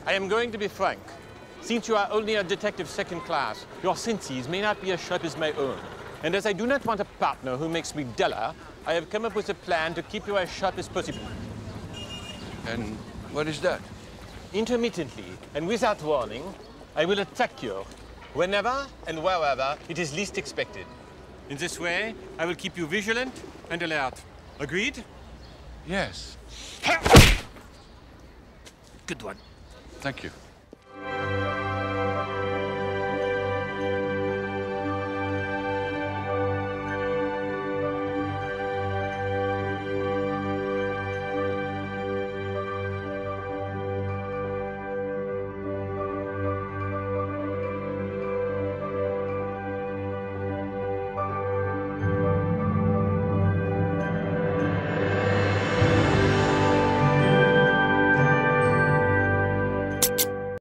I am going to be frank. Since you are only a detective second class, your senses may not be as sharp as my own. And as I do not want a partner who makes me duller, I have come up with a plan to keep you as sharp as possible. And what is that? Intermittently, and without warning, I will attack you whenever and wherever it is least expected. In this way, I will keep you vigilant and alert. Agreed? Yes. Good one. Thank you.